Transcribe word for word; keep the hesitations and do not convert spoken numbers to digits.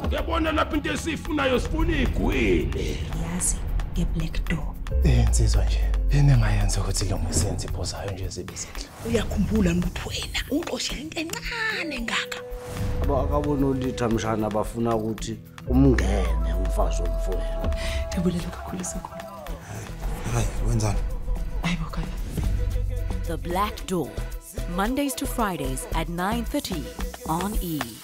Ngiyabona lapha into esifunayo sifuna igwili. Yazi ngeBlackDoor. Eh insizwa nje. Yini engayenza ukuthi lo msebenzi iphozayo nje zibizihle. Uyakhumbula ukuthi wena unqoshe into encane ngaka. Abakabona ulitha mshana bafuna ukuthi umngene umfazi womfowenu. Ngiyabulela kakhulu sekhona. Hayi, wenzani? Hayibo khaya. The Black Door, Mondays to Fridays at nine thirty on E!